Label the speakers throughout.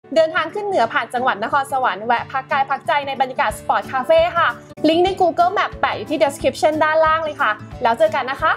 Speaker 1: เดินทางขึ้นเหนือผ่านจังหวัดนครสวรรค์แวะพักกายพักใจในบรรยากาศสปอร์ตคาเฟ่ค่ะลิงก์ใน Google Map แปะอยู่ที่ description ด้านล่างเลยค่ะแล้วเจอกันนะคะ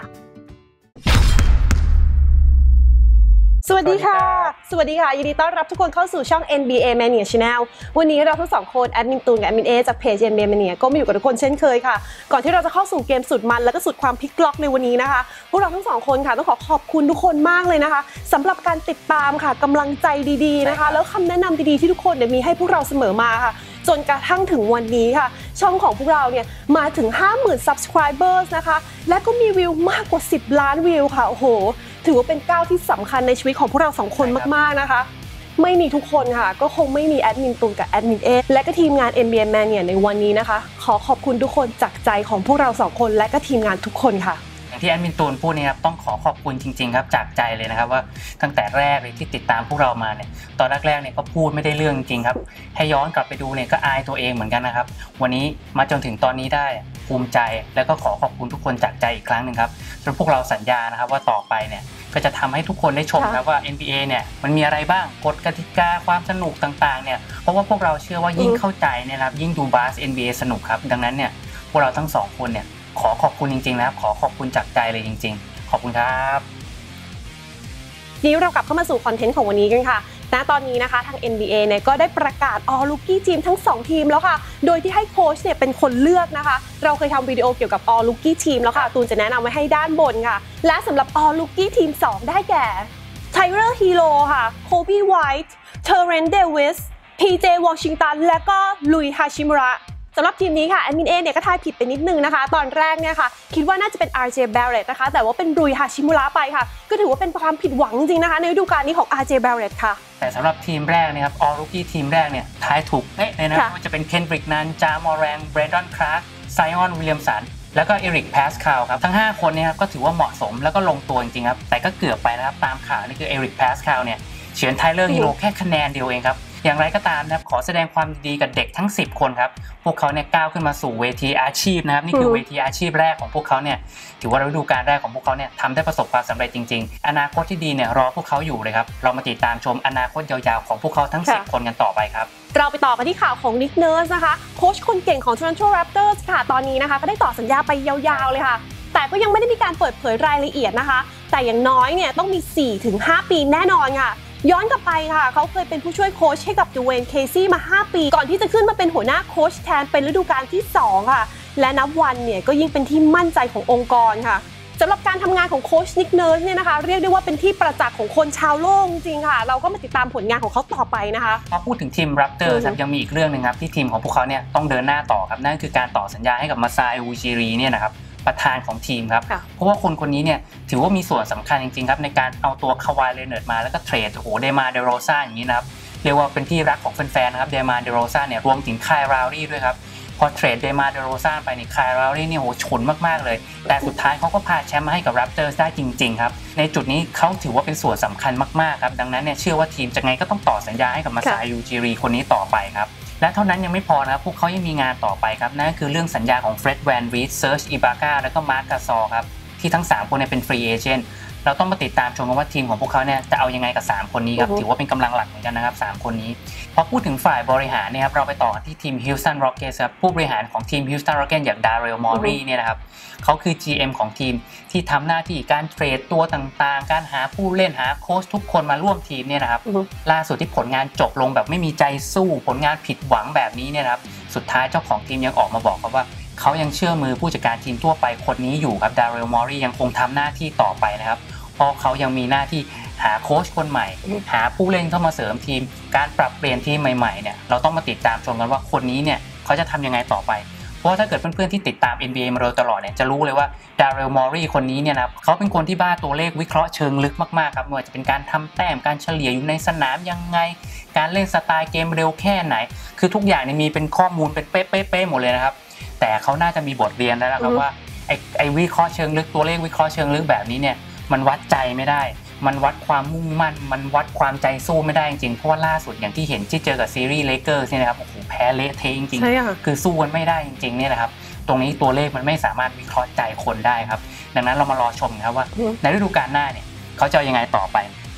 Speaker 1: สวัสดีค่ะยินดีต้อนรับทุกคนเข้าสู่ช่อง NBA Mania Channel วันนี้เราทั้งสองคนแอดมินตูนกับแอดมินเอจากเพจ NBA Mania ก็มาอยู่กับทุกคนเช่นเคยค่ะก่อนที่เราจะเข้าสู่เกมสุดมันและก็สุดความพลิกล็อกในวันนี้นะคะพวกเราทั้งสองคนค่ะต้องขอบคุณทุกคนมากเลยนะคะสำหรับการติดตามค่ะกำลังใจดีๆนะคะแล้วคำแนะนำดีๆที่ทุกคนมีให้พวกเราเสมอมาค่ะจนกระทั่งถึงวันนี้ค่ะช่องของพวกเราเนี่ยมาถึง 50,000 subscribers นะคะและก็มีวิวมากกว่า10 ล้านวิวค่ะโอ้โหถือว่าเป็นก้าวที่สำคัญในชีวิตของพวกเราสองคนมากๆนะคะไม่มีทุกคนค่ะก็คงไม่มีแอดมินตูนกับแอดมินเอและก็ทีมงาน NBA Mania ในวันนี้นะคะขอขอบคุณทุกคนจากใจของพวกเราสองคนและก็ทีมงานทุกคนค่ะ
Speaker 2: อย่างที่แอดมินตูนพูดนี่ครับต้องขอบคุณจริงๆครับจากใจเลยนะครับว่าตั้งแต่แรกเลยที่ติดตามพวกเรามาเนี่ยตอนแรกๆเนี่ยก็พูดไม่ได้เรื่องจริงครับให้ย้อนกลับไปดูเนี่ยก็อายตัวเองเหมือนกันนะครับวันนี้มาจนถึงตอนนี้ได้ภูมิใจแล้วก็ขอบคุณทุกคนจากใจอีกครั้งนึงครับจนพวกเราสัญญานะครับว่าต่อไปเนี่ยก็จะทำให้ทุกคนได้ชมครับว่า NBA เนี่ยมันมีอะไรบ้างกฎกติกาความสนุกต่างๆเนี่ยเพราะว่าพวกเราเชื่อว่ายิ่งเข้าใจเนี่ยครับยิ่งดูบาส NBA สนุกครับดังนั้นเนี่ยพวกเราทั้งสองคนเนี่ยขอบคุณจริงๆนะครับขอบคุณจากใจเลยจริงๆขอบคุณครับ
Speaker 1: นี้เรากลับเข้ามาสู่คอนเทนต์ของวันนี้กันค่ะณตอนนี้นะคะทาง NBA เนี่ยก็ได้ประกาศ All Rookie Team ทั้ง2ทีมแล้วค่ะโดยที่ให้โค้ชเนี่ยเป็นคนเลือกนะคะเราเคยทำวิดีโอเกี่ยวกับ All Rookie Team แล้วค่ะตูนจะแนะนำไว้ให้ด้านบนค่ะและสำหรับ All Rookie Team 2ได้แก่ Tyler Hero ค่ะ Kobe White Terrence Davis PJ Washington และก็ Rui Hachimuraสำหรับทีมนี้ค่ะแอดมินเอเนี่ยก็ทายผิดไปนิดนึงนะคะตอนแรกเนี่ยค่ะคิดว่าน่าจะเป็น RJ Barrett นะคะแต่ว่าเป็นรุยฮาชิมุระไปค่ะก็ถือว่าเป็นความผิดหวังจริงๆนะคะในฤดูกาลนี้ของ RJ Barrett ค่ะ
Speaker 2: แต่สำหรับทีมแรกนะครับ All Rookie ทีมแรกเนี่ยทายถูกเป๊ะเลยนะว่าจะเป็นเคนดริกนันจามอแรงเบรนดอนคลาร์กไซออนวิลเลียมสันแล้วก็เอริกพาสคาลครับทั้ง5คนเนี่ยครับก็ถือว่าเหมาะสมแล้วก็ลงตัวจริงๆครับแต่ก็เกือบไปนะครับตามข่าวนี่คือเอริกพาสคาลเนี่ยเฉือนไทเลอร์ฮีโร่แค่คะแนนเดียวเองครับอย่างไรก็ตามนะครับขอแสดงความดีกับเด็กทั้ง10คนครับพวกเขาเนี่ยก้าวขึ้นมาสู่เวทีอาชีพนะครับนี่คือเวทีอาชีพแรกของพวกเขาเนี่ยถือว่าฤดูกาลแรกของพวกเขาเนี่ยทำได้ประสบความสำเร็จจริงๆอนาคตที่ดีเนี่ยรอพวกเขาอยู่เลยครับเรามาติดตามชมอนาคตยาวๆของพวกเขาทั้ง10คนกันต่อไปครับ
Speaker 1: เราไปต่อกันที่ข่าวของนิกเนิร์สนะคะโค้ชคนเก่งของ Toronto Raptors ค่ะตอนนี้นะคะก็ได้ต่อสัญญาไปยาวๆเลยค่ะแต่ก็ยังไม่ได้มีการเปิดเผยรายละเอียดนะคะแต่อย่างน้อยเนี่ยต้องมี 4-5 ปีแน่นอนค่ะย้อนกลับไปค่ะเขาเคยเป็นผู้ช่วยโค้ชให้กับดูเวนเคซี่มา5 ปีก่อนที่จะขึ้นมาเป็นหัวหน้าโค้ชแทนเป็นฤดูกาลที่2ค่ะและนับวันเนี่ยก็ยิ่งเป็นที่มั่นใจขององค์กรค่ะสำหรับการทำงานของโค้ชนิกเนิร์สเนี่ยนะคะเรียกได้ว่าเป็นที่ประจักษ์ของคนชาวโลกจริงค่ะเราก็มาติดตามผลงานของเขาต่อไปนะคะ
Speaker 2: พอพูดถึงทีม Raptors ยังมีอีกเรื่องนึงครับที่ทีมของพวกเขาเนี่ยต้องเดินหน้าต่อครับนั่นคือการต่อสัญญาให้กับมาซาอูจิรีเนี่ยนะครับประธานของทีมครับเพราะว่าคนนี้เนี่ยถือว่ามีส่วนสำคัญจริงๆครับในการเอาตัวคาวายเลเนิร์ดมาแล้วก็เทรดเดมาเดโรซ่าอย่างนี้นะครับเรียกว่าเป็นที่รักของแฟนๆนะครับเดมาเดโรซ่าเนี่ยรวมถึงคายราวรี่ด้วยครับพอเทรดเดมาเดโรซ่าไปนี่คายราวรี่เนี่ยฉุนมากๆเลยแต่สุดท้ายเขาก็พาแชมป์มาให้กับ Raptors ได้จริงๆครับในจุดนี้เขาถือว่าเป็นส่วนสำคัญมากๆครับดังนั้นเนี่ยเชื่อว่าทีมจะไงก็ต้องต่อสัญญาให้กับมาซาอูจิรีคนนี้ต่อไปครับและเท่านั้นยังไม่พอนะครับพวกเขายังมีงานต่อไปครับนั่นก็คือเรื่องสัญญาของเฟร็ดแวนวีทเซิร์ชอิบาก้าและก็มาร์คกาซอร์ครับที่ทั้ง3คนเนี่ยเป็นฟรีเอเจนต์เราต้องมาติดตามชมกันว่าทีมของพวกเขาเนี่ยจะเอายังไงกับ3คนนี้ครับถือว่าเป็นกำลังหลักเหมือนกันนะครับ3คนนี้พอพูดถึงฝ่ายบริหารเนี่ยครับเราไปต่อกันที่ทีม Houston Rockets ครับผู้บริหารของทีม Houston Rockets อย่าง Daryl Morey เนี่ยนะครับเขาคือ GM ของทีมที่ทำหน้าที่การเทรดตัวต่างๆการหาผู้เล่นหาโค้ชทุกคนมาร่วมทีมเนี่ยนะครับล่าสุดที่ผลงานจบลงแบบไม่มีใจสู้ผลงานผิดหวังแบบนี้เนี่ยครับสุดท้ายเจ้าของทีมยังออกมาบอกครับว่าเขายังเชื่อมือผู้จัดการทีมทั่วไปคนนี้อยู่ครับ Daryl Morey ยังคงทำหน้าที่ต่อไปนะครับเพราะเขายังมีหน้าที่หาโค้ชคนใหม่หาผู้เล่นเข้ามาเสริมทีมการปรับเปลี่ยนทีมใหม่ๆเนี่ยเราต้องมาติดตามชมกันว่าคนนี้เนี่ยเขาจะทำยังไงต่อไปเพราะถ้าเกิดเพื่อนๆที่ติดตาม NBA มาโดยตลอดเนี่ยจะรู้เลยว่า Daryl Morey คนนี้เนี่ยนะเขาเป็นคนที่บ้าตัวเลขวิเคราะห์เชิงลึกมากๆครับไม่ว่าจะเป็นการทำแต้มการเฉลี่ยอยู่ในสนามยังไงการเล่นสไตล์เกมเร็วแค่ไหนคือทุกอย่างเนี่ยมีเป็นข้อมูลเป็นเป๊ะๆหมดเลยนะครับแต่เขาน่าจะมีบทเรียนแล้วนะครับว่าไอ้วิเคราะห์เชิงลึกตัวเลขวิเคราะห์เชิงลึกแบบนี้เนี่ยมันวัดใจไม่ได้มันวัดความมุ่งมั่นมันวัดความใจสู้ไม่ได้จริงๆเพราะว่าล่าสุดอย่างที่เห็นที่เจอกับซีรีส์เลเกอร์เนี่ยนะครับโอ้โหแพ้เละเทะจริงๆคือสู้กันไม่ได้จริงๆเนี่ยนะครับตรงนี้ตัวเลขมันไม่สามารถวิเคราะห์ใจคนได้ครับดังนั้นเรามารอชมครับว่าในฤดูกาลหน้าเนี่ยเขาจะยังไงต่อไป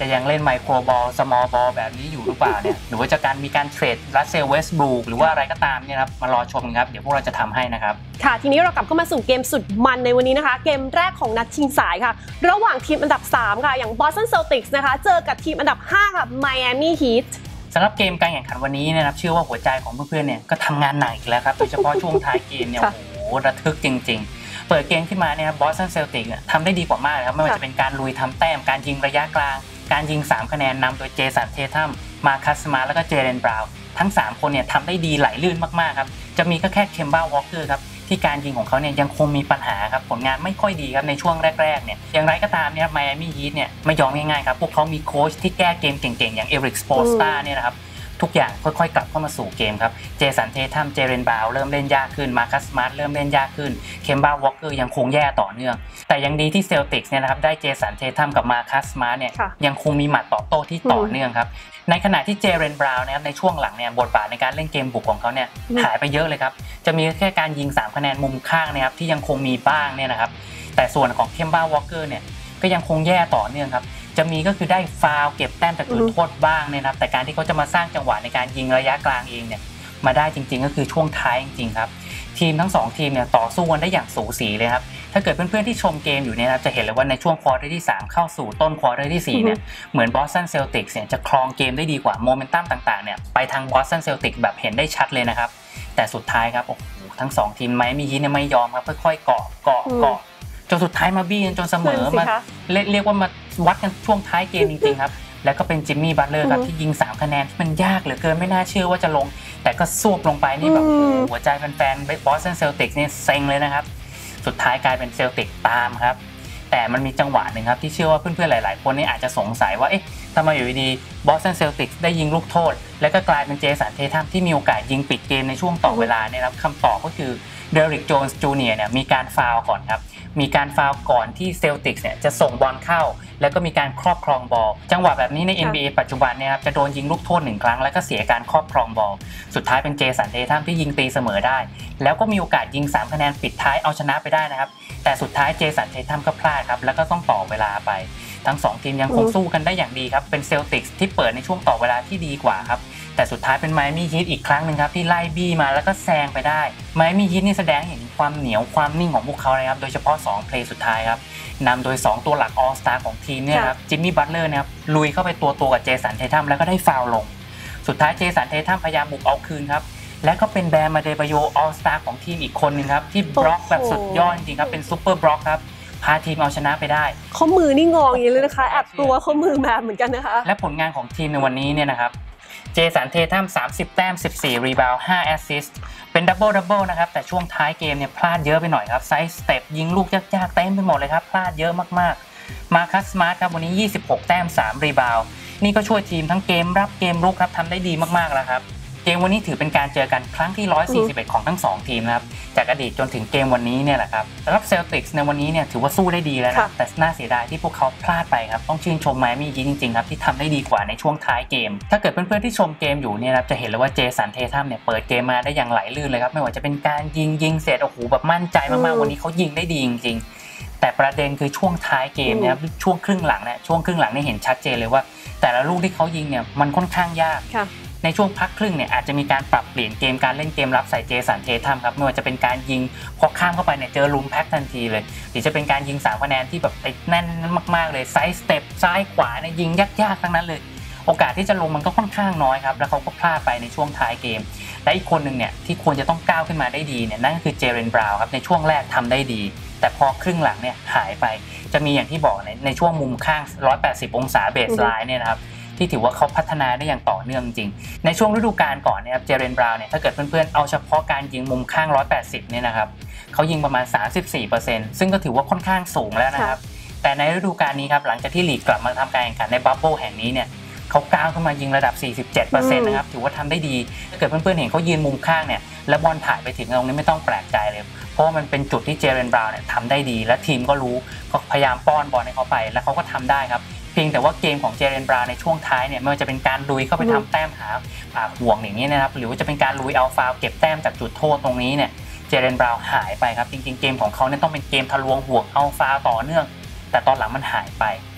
Speaker 2: จะยังเล่นไมโครบอลสมอลบอลแบบนี้อยู่หรือเปล่าเนี่ยหรือว่าจะมีการเทรดรัสเซลเวสต์บรูคหรือว่าอะไรก็ตามเนี่ยครับมารอชมครับเดี๋ยวพวกเราจะทำให้นะครับ
Speaker 1: ค่ะทีนี้เรากลับเข้ามาสู่เกมสุดมันในวันนี้นะคะเกมแรกของนัดชิงสายค่ะระหว่างทีมอันดับ3ค่ะอย่าง Boston Celtics นะคะเจอกับทีมอันดับ5ค่ะ Miami Heat
Speaker 2: สำหรับเกมการแข่งขันวันนี้นะครับเชื่อว่าหัวใจของเพื่อนๆเนี่ยก็ทำงานหนักอีกแล้วครับโดยเฉพาะช่วงท้ายเกมเนี่ยโอ้โหระทึกจริงๆเปิดเกมขึ้นมาเนี่ยครับ Boston Celtics ทำได้ดีกว่ามากครับไม่ว่าจะเป็นการลุยทำแต้มการยิงระยะกลางการยิง3คะแนนนำโดยเจสันเททัมมาคัสมาแล้วก็เจเลนบราวน์ทั้ง3คนเนี่ยทำได้ดีไหลลื่นมากๆครับจะมีก็แค่เคมบ้าวอลเกอร์ครับที่การยิงของเขาเนี่ยยังคงมีปัญหาครับผลงานไม่ค่อยดีครับในช่วงแรกๆเนี่ยอย่างไรก็ตามเนี่ยไมอามี่ฮีทเนี่ยไม่ยอมง่ายๆครับพวกเขามีโค้ชที่แก้เกมเก่งๆอย่างเอริกสโปสตาเนี่ยนะครับทุกอย่างค่อยๆกลับเข้ามาสู่เกมครับเจสันเททัมเจเรนบราวน์เริ่มเล่นยากขึ้นมาคัสมาร์ทเริ่มเล่นยากขึ้นเคมบ้าวอลเกอร์ยังคงแย่ต่อเนื่องแต่ยังดีที่เซลติกส์เนี่ยนะครับได้เจสันเททัมกับมาคัสมาร์ทเนี่ยยังคงมีหมัดตอบโต้ที่ต่อเนื่องครับในขณะที่เจเรนบราวน์นะครับในช่วงหลังเนี่ยบทบาทในการเล่นเกมบุกของเขาเนี่ยหายไปเยอะเลยครับจะมีแค่การยิง3คะแนนมุมข้างนะครับที่ยังคงมีบ้างเนี่ยนะครับแต่ส่วนของเคมบ้าวอลเกอร์เนี่ยก็ยังคงแย่ต่อเนื่องครับจะมีก็คือได้ฟาวล์เก็บแต้มจากจุดโทษบ้างเนี่ยนะครับแต่การที่เขาจะมาสร้างจังหวะในการยิงระยะกลางเองเนี่ยมาได้จริงๆก็คือช่วงท้ายจริงๆครับทีมทั้ง2ทีมเนี่ยต่อสู้กันได้อย่างสูสีเลยครับถ้าเกิดเพื่อนๆที่ชมเกมอยู่เนี่ยนะจะเห็นเลยว่าในช่วงควอเตอร์ที่3เข้าสู่ต้นควอเตอร์ที่4เนี่ยเหมือน Boston Celtics เนี่ยจะครองเกมได้ดีกว่าโมเมนตัมต่างๆเนี่ยไปทาง Boston Celtics แบบเห็นได้ชัดเลยนะครับแต่สุดท้ายครับโอ้โหทั้ง2ทีมMiami Heatเนี่ยไม่ยอมครับค่อยๆเกาะจนสุดท้ายมาบี้กันจนเสมอมาเรียกว่ามาวัดกันช่วงท้ายเกมจริงๆครับแล้วก็เป็นจิมมี่บัตเลอร์ครับที่ยิง3คะแนนที่มันยากเหลือเกินไม่น่าเชื่อว่าจะลงแต่ก็ซวบลงไปนี่แบบหัวใจแฟนๆ Boston Celtics เนี่ยเซ็งเลยนะครับสุดท้ายกลายเป็นเซลติกตามครับแต่มันมีจังหวะหนึ่งครับที่เชื่อว่าเพื่อนๆหลายๆคนนี่อาจจะสงสัยว่าเอ๊ะทำไมอยู่ดีๆ Boston Celtics ได้ยิงลูกโทษแล้วก็กลายเป็นเจสันเททัมที่มีโอกาสยิงปิดเกมในช่วงต่อเวลาเนี่ยครับคำตอบก็คือเดริกโจนส์จูเนียร์เนี่ยมีการฟาวล์ก่อนครับมีการฟาวล์ก่อนที่เซลติกส์เนี่ยจะส่งบอลเข้าแล้วก็มีการครอบครองบอลจังหวะแบบนี้ใน NBA ปัจจุบันเนี่ยครับจะโดนยิงลูกโทษ1ครั้งแล้วก็เสียการครอบครองบอลสุดท้ายเป็นเจสันเททัมที่ยิงตีเสมอได้แล้วก็มีโอกาสยิง3คะแนนปิดท้ายเอาชนะไปได้นะครับแต่สุดท้ายเจสันเททัมก็พลาดครับแล้วก็ต้องต่อเวลาไปทั้ง2ทีมยังคงสู้กันได้อย่างดีครับเป็นเซลติกส์ที่เปิดในช่วงต่อเวลาที่ดีกว่าครับแต่สุดท้ายเป็นไมอามี่ฮีทอีกครั้งนึงครับที่ไล่บี้มาแล้วก็แซงไปได้ไมอามี่ฮีทนี่แสดงเห็นความเหนียวความนิ่งของพวกเขาเลยครับโดยเฉพาะ2เพลย์สุดท้ายครับนำโดย2ตัวหลักออลสตาร์ของทีมเนี่ยครับจิมมี่บัตเลอร์นะครับลุยเข้าไปตัวกับเจสันเททัมแล้วก็ได้ฟาวล์ลงสุดท้ายเจสันเททัมพยายามบุกเอาคืนครับและก็เป็นแบร์มาเดบาโยออลสตาร์ของทีมอีกคนนึงครับที่บล็อกแบบสุดยอดจริงครับเป็นซุปเปอร์บล็อกครับพาทีมเอาชนะไปได้
Speaker 1: ข้อมือนี่งออย่างนี้เลยนะคะแอบกลัวข้อมือแบบเหมือนกันนะคะ
Speaker 2: และผลงานของทีมในวันนี้เนี่ยนะครับเจสันเททัม30แต้ม14รีบาวด์5แอสซิสต์เป็นดับเบิลนะครับแต่ช่วงท้ายเกมเนี่ยพลาดเยอะไปหน่อยครับไซส์สเต็ปยิงลูกยากๆเต็มไปหมดเลยครับพลาดเยอะมากๆมาคัสสมาร์ทครับวันนี้26แต้ม3รีบาวด์นี่ก็ช่วยทีมทั้งเกมรับเกมรุกครับทำได้ดีมากๆแล้วครับเกมวันนี้ถือเป็นการเจอกันครั้งที่141ของทั้ง2ทีมนะครับจากอดีตจนถึงเกมวันนี้เนี่ยแหละครับสำหรับเซลติกส์ในวันนี้เนี่ยถือว่าสู้ได้ดีแล้วนะแต่น่าเสียดายที่พวกเขาพลาดไปครับต้องชื่นชมไมอามี่ฮีทจริงๆครับที่ทำได้ดีกว่าในช่วงท้ายเกมถ้าเกิดเพื่อนๆที่ชมเกมอยู่เนี่ยครับจะเห็นเลยว่าเจสันเททัมเนี่ยเปิดเกมมาได้อย่างไหลลื่นเลยครับไม่ว่าจะเป็นการยิงเสร็จโอ้โหแบบมั่นใจมากๆวันนี้เขายิงได้ดีจริงๆแต่ประเด็นคือช่วงท้ายเกมเนี่ยช่วงครึ่งหลังเนี่ยเห็นชัดเจนเลยว่าแต่ละลูกที่เขายิงเนี่ยมันค่อนข้างยากในช่วงพักครึ่งเนี่ยอาจจะมีการปรับเปลี่ยนเกมการเล่นเกมรับใส่เจสันเททัมครับไม่ว่าจะเป็นการยิงพอข้ามเข้าไปเนี่ยเจอลุมแพ็คทันทีเลยหรือจะเป็นการยิง3คะแนนที่แบบแน่นมากๆเลยไซส์สเต็ปซ้ายขวาเนี่ยยิงยากๆทั้งนั้นเลยโอกาสที่จะลงมันก็ค่อนข้างน้อยครับแล้วเขาก็พลาดไปในช่วงท้ายเกมและอีกคนนึงเนี่ยที่ควรจะต้องก้าวขึ้นมาได้ดีเนี่ยนั่นก็คือเจเรนบราวน์ครับในช่วงแรกทำได้ดีแต่พอครึ่งหลังเนี่ยหายไปจะมีอย่างที่บอกในช่วงมุมข้าง180องศาเบสไลน์เนี่ยนะครับที่ถือว่าเขาพัฒนาได้อย่างต่อเนื่องจริงในช่วงฤดูกาลก่อนเนี่ยครับเจเรนบราวน์เนี่ยถ้าเกิดเพื่อนๆเอาเฉพาะการยิงมุมข้าง180เนี่ยนะครับเขายิงประมาณ 34% ซึ่งก็ถือว่าค่อนข้างสูงแล้วนะครับแต่ในฤดูกาลนี้ครับหลังจากที่ลีกกลับมาทำการแข่งขันในบับเบิ้ลแห่งนี้เนี่ยเขาก้าวขึ้นมายิงระดับ 47% นะครับถือว่าทำได้ดีถ้าเกิดเพื่อนๆเห็นเขายืนมุมข้างเนี่ยแล้วบอลถ่ายไปถึงตรงนี้ไม่ต้องแปลกใจเลยเพราะว่ามันเป็นจุดที่เจเรนบราวน์เนี่ยทำได้ดีและทีมก็รู้ก็พยายามป้อนบอลให้เขาไปแล้วเขาก็ทำได้ครับเพียงแต่ว่าเกมของเจเรนบราวน์ในช่วงท้ายเนี่ยไม่ว่าจะเป็นการลุยเข้าไปทำแต้มหาห่วงอย่างนี้นะครับหรือว่าจะเป็นการลุยเอาฟาวล์เก็บแต้มจากจุดโทษตรงนี้เนี่ยเจเรนบราวน์หายไปครับจริงๆเกมของเขาเนี่ยต้องเป็นเกมทะลวงห่วงเอาฟาวล์ต่อเนื่องแต่ตอนหลังมันหายไป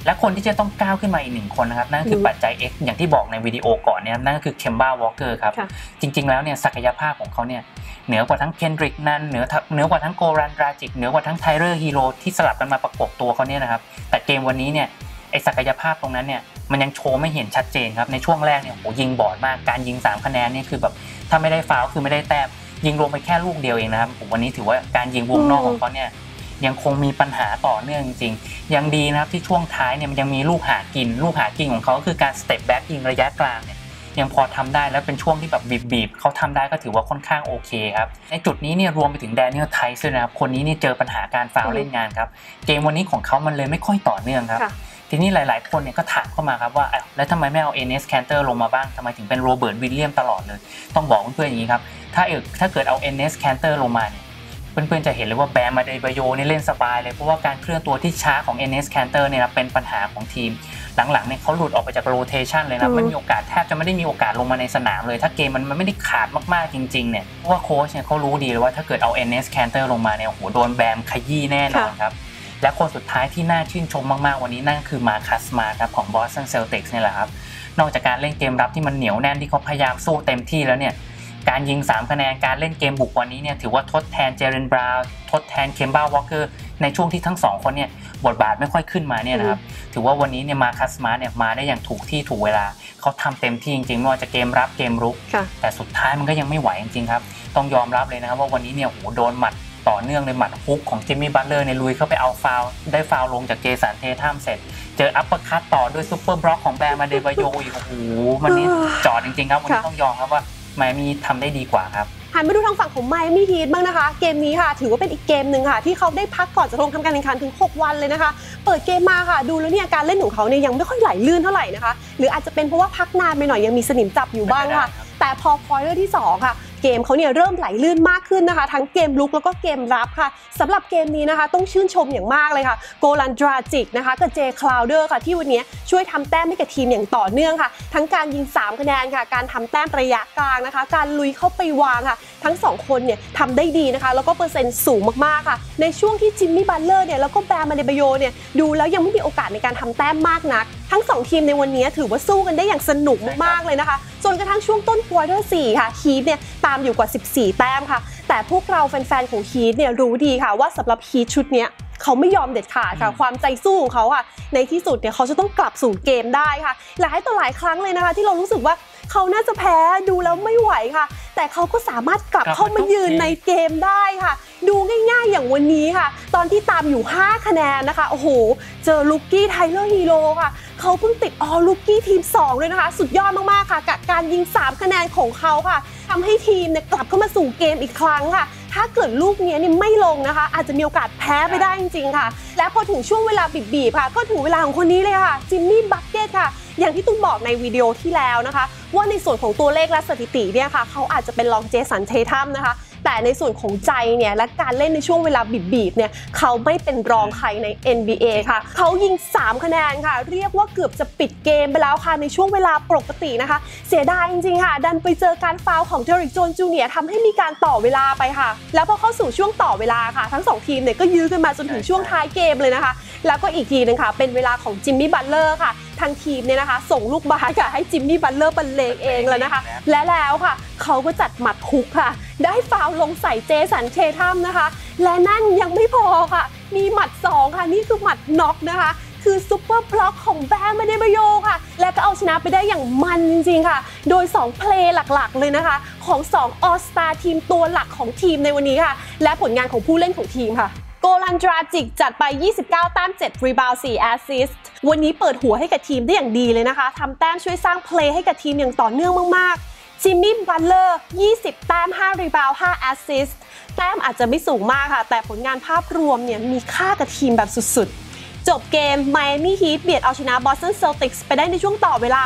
Speaker 2: และคนที่จะต้องก้าวขึ้นมาอีก1คนนะครับนั่นคือปัจจัย X อย่างที่บอกในวิดีโอก่อนเนี่ยนั่นก็คือเคมบ้าวอลเกอร์ครับจริงๆแล้วเนี่ยศักยภาพของเขาเนี่ยเหนือกว่าทั้งเคนดริกนันเหนือกว่าทั้งโกรันดราจิกเหนือกว่าทั้งไทเลอร์ฮีโร่ที่สลับกันมาประกบตัวเขาเนี่ยนะครับแต่เกมวันนี้เนี่ยไอศักยภาพตรงนั้นเนี่ยมันยังโชว์ไม่เห็นชัดเจนครับในช่วงแรกเนี่ยโหยิงบอดมากการยิง3คะแนนเนี่ยคือแบบถ้าไม่ได้ฟาวล์คือไม่ได้แต้มยิงลงไปแค่ลูกเดียวเองนะครับผมวันนี้ถือว่าการยิงวงนอกของเขาเนี่ยยังคงมีปัญหาต่อเนื่องจริงๆยังดีนะครับที่ช่วงท้ายเนี่ยมันยังมีลูกหากินของเขาก็คือการสเต็ปแบ็กยิงระยะกลางเนี่ยยังพอทำได้แล้วเป็นช่วงที่แบบบีบเขาทำได้ก็ถือว่าค่อนข้างโอเคครับในจุดนี้เนี่ยรวมไปถึงแดเนียลไทส์ด้วยนะครับคนนี้เนี่ยเจอปัญหาการฟาวล์เล่นงานครับเกมวันนี้ของเขามันเลยไม่ค่อยต่อเนื่องครับทีนี้หลายๆคนเนี่ยก็ถามเข้ามาครับว่าแล้วทำไมไม่เอาเอเนสแคนเตอร์ลงมาบ้างทำไมถึงเป็นโรเบิร์ตวิลเลียมตลอดเลยต้องบอกเพื่อนๆอย่างนี้ครับถ้าเกิดเอาเอเนสแคนเตอร์ลงมาเนี่ยเพื่อนๆจะเห็นเลยว่าแบมมาเดบาโยนี่เล่นสบายเลยเพราะว่าการเคลื่อนตัวที่ช้าของเอเนสแคนเตอร์เนี่ยเป็นปัญหาของทีมหลังๆเนี่ยเขาหลุดออกไปจากโรเทชันเลยนะไม่มีโอกาสแทบจะไม่ได้มีโอกาสลงมาในสนามเลยถ้าเกมมันไม่ได้ขาดมากๆจริงๆเนี่ยเพราะว่าโค้ชเนี่ยเขารู้ดีเลยว่าถ้าเกิดเอาเอเนสแคนเตอร์ลงมาเนี่ยโอ้โหโดนแบมขยี้แน่นอนครับและคนสุดท้ายที่น่าชื่นชมมากๆวันนี้นั่นคือมาคัสมาครับของ Boston Celtics นี่แหละครับนอกจากการเล่นเกมรับที่มันเหนียวแน่นที่เขาพยายามสู้เต็มที่แล้วเนี่ยการยิง3คะแนนการเล่นเกมบุกวันนี้เนี่ยถือว่าทดแทนเจเรนบราวน์ทดแทนเคมบ้าวอลเกอร์ในช่วงที่ทั้ง2คนเนี่ยบทบาทไม่ค่อยขึ้นมาเนี่ยนะครับถือว่าวันนี้เนี่ยมาคัสมาเนี่ยมาได้อย่างถูกที่ถูกเวลาเขาทำเต็มที่จริงๆไม่ว่าจะเกมรับเกมรุกแต่สุดท้ายมันก็ยังไม่ไหวจริงๆครับต้องยอมรับเลยนะครับว่าวันนี้เนี่ยโหโดนหมัดต่อเนื่องเลยหมัดฮุกของจิมมี่บัตเลอร์ในลุยเข้าไปเอาฟาวล์ได้ฟาวล์ลงจากเจสันเททัมเสร็จเจออัปเปอร์คัตต่อด้วยซุปเปอร์บล็อกของแบมมาเดบาโยอีกโอ้โหมันนี่จอดจริงๆครับวันนี้ต้องยอมครับว่าไมอามี่ทำได้ดีกว่าครับ
Speaker 1: หันมาดูทางฝั่งของไมอามี่ฮีทบ้างนะคะเกมนี้ค่ะถือว่าเป็นอีกเกมหนึ่งค่ะที่เขาได้พักก่อนจะลงทำการแข่งขันถึง6วันเลยนะคะเปิดเกมมาค่ะดูแล้วเนี่ยการเล่นของเขาเนี่ยยังไม่ค่อยไหลลื่นเท่าไหร่นะคะหรืออาจจะเป็นเพราะว่าพักนานไปหน่อยยังมีสนิมจับอยู่บ้างค่ะแต่พอควอเตอร์ที่2ค่ะเกมเขาเนี่ยเริ่มไหลลื่นมากขึ้นนะคะทั้งเกมลุกแล้วก็เกมรับค่ะสำหรับเกมนี้นะคะต้องชื่นชมอย่างมากเลยค่ะโกลันดราจิกนะคะกับเจคลาวเดอร์ค่ะที่วันนี้ช่วยทำแต้มให้กับทีมอย่างต่อเนื่องค่ะทั้งการยิง3คะแนนค่ะการทำแต้มระยะกลางนะคะการลุยเข้าไปวางค่ะทั้ง2คนเนี่ยทำได้ดีนะคะแล้วก็เปอร์เซ็นต์สูงมากๆค่ะในช่วงที่จิมมี่บัตเลอร์เนี่ยแล้วก็แบมมาเดบาโยเนี่ยดูแล้วยังไม่มีโอกาสในการทำแต้มมากนักทั้ง2ทีมในวันนี้ถือว่าสู้กันได้อย่างสนุกมากๆเลยนะคะจนกระทั่งช่วงต้นควอเตอร์4ค่ะฮีทเนี่ยตามอยู่กว่า14แต้มค่ะแต่พวกเราแฟนๆของฮีทเนี่ยรู้ดีค่ะว่าสำหรับฮีทชุดเนี้ยเขาไม่ยอมเด็ดขาดค่ะความใจสู้ของเขาค่ะในที่สุดเนี่ยเขาจะต้องกลับสู่เกมได้ค่ะหลายต่อหลายครั้งเลยนะคะที่เรารู้สึกว่าเขาน่าจะแพ้ดูแล้วไม่ไหวค่ะแต่เขาก็สามารถกลับเข้ามายืนในเกมได้ค่ะดูง่ายๆอย่างวันนี้ค่ะตอนที่ตามอยู่5คะแนนนะคะโอ้โหเจอลูกกี้ไทเลอร์ฮีโร่ค่ะเขาเพิ่งติดลูกกี้ทีม2เลยนะคะสุดยอดมากๆค่ะกับการยิง3คะแนนของเขาค่ะทำให้ทีมเนี่ยกลับเข้ามาสู่เกมอีกครั้งค่ะถ้าเกิดลูกนี้เนี่ยไม่ลงนะคะอาจจะมีโอกาสแพ้ไปได้จริงๆค่ะและพอถึงช่วงเวลาบีบๆค่ะก็ถึงเวลาของคนนี้เลยค่ะจิมมี่บัคเก็ตค่ะอย่างที่ตุ้มบอกในวิดีโอที่แล้วนะคะว่าในส่วนของตัวเลขและสถิติเนี่ยค่ะเขาอาจจะเป็นรองเจสันเททัมนะคะแต่ในส่วนของใจเนี่ยและการเล่นในช่วงเวลาบีบๆเนี่ยเขาไม่เป็นรองใครใน NBA ค่ะเขายิง3คะแนนค่ะเรียกว่าเกือบจะปิดเกมไปแล้วค่ะในช่วงเวลาปกตินะคะเสียดายจริงๆค่ะดันไปเจอการฟาวล์ของเดริกโจนส์จูเนียร์ทำให้มีการต่อเวลาไปค่ะแล้วพอเข้าสู่ช่วงต่อเวลาค่ะทั้ง2ทีมเนี่ยก็ยื้อกันมาจนถึงช่วงท้ายเกมเลยนะคะแล้วก็อีกทีนึงค่ะเป็นเวลาของจิมมี่บัตเลอร์ค่ะทางทีมเนี่ยนะคะส่งลูกบาสค่ะให้จิมมี่บัตเลอร์บรรเลงเองแล้วนะคะและแล้วค่ะเขาก็จัดหมัดฮุกค่ะได้ฟาวล์ลงใส่เจสันเททัมนะคะและนั่นยังไม่พอค่ะมีหมัด2ค่ะนี่คือหมัดน็อกนะคะคือซุปเปอร์บล็อกของแบมมาเดบาโยค่ะและก็เอาชนะไปได้อย่างมันจริงๆค่ะโดย2เพลย์หลักๆเลยนะคะของ2 All Star ทีมตัวหลักของทีมในวันนี้ค่ะและผลงานของผู้เล่นของทีมค่ะโกลันดราจิกจัดไป29แต้ม7รีบาวด์4แอสซิสต์วันนี้เปิดหัวให้กับทีมได้อย่างดีเลยนะคะทำแต้มช่วยสร้างเพลย์ให้กับทีมอย่างต่อเนื่องมากๆจิมมี่บัตเลอร์20แต้ม5รีบาวด์5แอสซิสต์แต้มอาจจะไม่สูงมากค่ะแต่ผลงานภาพรวมเนี่ยมีค่ากับทีมแบบสุดๆจบเกมไมอามี่ฮีทเบียดเอาชนะบอสตันเซลติกส์ไปได้ในช่วงต่อเวลา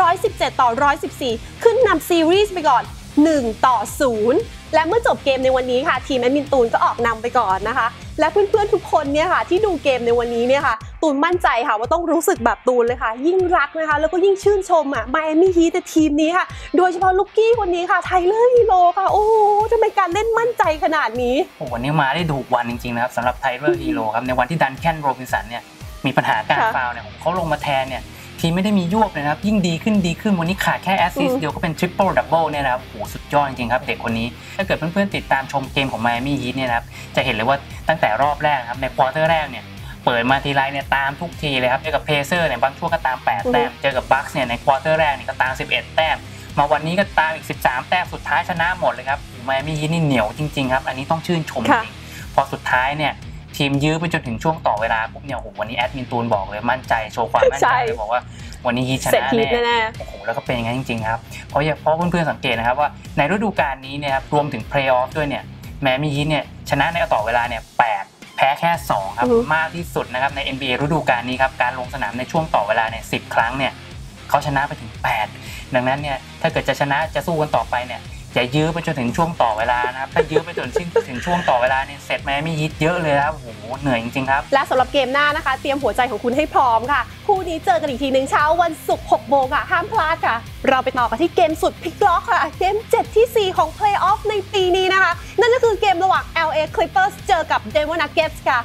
Speaker 1: 117-114ขึ้นนำซีรีส์ไปก่อน1-0และเมื่อจบเกมในวันนี้ค่ะทีมแอดมินตูนก็ออกนำไปก่อนนะคะและเพื่อนๆทุกคนเนี่ยค่ะที่ดูเกมในวันนี้เนี่ยค่ะตูนมั่นใจค่ะว่าต้องรู้สึกแบบตูนเลยค่ะยิ่งรักนะคะแล้วก็ยิ่งชื่นชมไมอามี่ฮีทในทีมนี้ค่ะโดยเฉพาะลูกกี้คนนี้ค่ะไทเลอร์ฮีโร่ค่ะโอ้โหทำไมการเล่นมั่นใจขนาดนี้
Speaker 2: โอ้วันนี้มาได้ถูกวันจริงๆนะครับสำหรับไทเลอร์ฮีโร่ครับในวันที่ดันแคนโรบินสันเนี่ยมีปัญหาการฟาวล์เนี่ยเขาลงมาแทนเนี่ยทีมไม่ได้มียวบเลยนะครับยิ่งดีขึ้นวันนี้ขาดแค่แอสซิสต์เดียวก็เป็นทริปเปิลดับเบิลเนี่ยนะครับโหสุดยอดจริงๆครับเด็กคนนี้ถ้าเกิดเพื่อนๆติดตามชมเกมของ Miami Heat เนี่ยนะครับจะเห็นเลยว่าตั้งแต่รอบแรกครับในควอเตอร์แรกเนี่ยเปิดมาทีไรเนี่ยตามทุกทีเลยครับเจอกับเพเซอร์เนี่ยบางช่วงก็ตาม8แต้มเจอกับบัคส์เนี่ยในควอเตอร์แรกเนี่ยก็ตาม11แต้มมาวันนี้ก็ตามอีก13แต้มสุดท้ายชนะหมดเลยครับ Miami Heat นี่เหนียวจริงๆครับอันนี้ต้องชื่นชมจริงพอสุดท้ายเนี่ยทีมยื้อไปจนถึงช่วงต่อเวลาปุ๊บเนี่ยโอ้โหวันนี้แอดมินตูนบอกเลยมั่นใจโชว์ความมั่นใจเลยบอกว่าวันนี้ฮีทชนะแน่โอ้โหแล้วก็เป็นอย่างนั้นจริงๆครับเพราะเพื่อนๆสังเกตนะครับว่าในฤดูกาลนี้เนี่ยครับรวมถึงเพลย์ออฟด้วยเนี่ยแม้มีฮีทเนี่ยชนะในต่อเวลาเนี่ย8แพ้แค่2ครับมากที่สุดนะครับใน NBA ฤดูกาลนี้ครับการลงสนามในช่วงต่อเวลาเนี่ย10ครั้งเนี่ยเขาชนะไปถึง8ดังนั้นเนี่ยถ้าเกิดจะชนะจะสู้กันต่อไปเนี่ยอย่ายื้อไปจนถึงช่วงต่อเวลานะครับถ้ายื้อไปจนถึงช่วงต่อเวลาเนี่ยเสร็จแม้มีฮิตเยอะเลยครับโอ้โหเหนื่อยจริงๆครับ
Speaker 1: และสำหรับเกมหน้านะคะเตรียมหัวใจของคุณให้พร้อมค่ะคู่นี้เจอกันอีกทีนึงเช้าวันศุกร์ 6 โมงค่ะห้ามพลาดค่ะเราไปต่อกันที่เกมสุดพลิกล็อกค่ะเกม7ที่4ของเพลย์ออฟในปีนี้นะคะนั่นก็คือเกมระหว่าง LA Clippers เจอกับ Denver Nuggets ค่ะ